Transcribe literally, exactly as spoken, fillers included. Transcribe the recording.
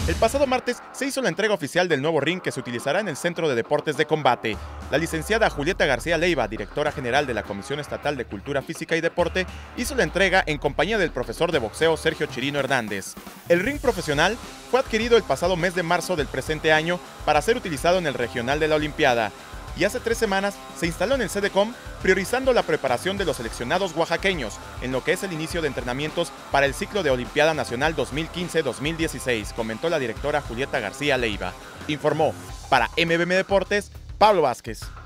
El pasado martes se hizo la entrega oficial del nuevo ring que se utilizará en el Centro de Deportes de Combate. La licenciada Julieta García Leiva, directora general de la Comisión Estatal de Cultura Física y Deporte, hizo la entrega en compañía del profesor de boxeo Sergio Chirino Hernández. El ring profesional fue adquirido el pasado mes de marzo del presente año para ser utilizado en el regional de la Olimpiada. Y hace tres semanas se instaló en el SEDECOM, priorizando la preparación de los seleccionados oaxaqueños en lo que es el inicio de entrenamientos para el ciclo de Olimpiada Nacional dos mil quince dos mil dieciséis, comentó la directora Julieta García Leiva. Informó para M B M Deportes, Pablo Vázquez.